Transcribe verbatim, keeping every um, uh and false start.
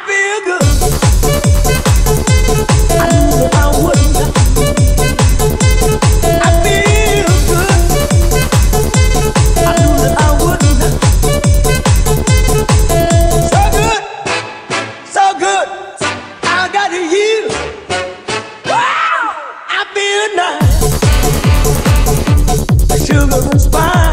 feel good. I knew that I wouldn't. I feel good. I knew that I wouldn't. So good, so good. I got you. Wow, I feel nice. Sugar and spice.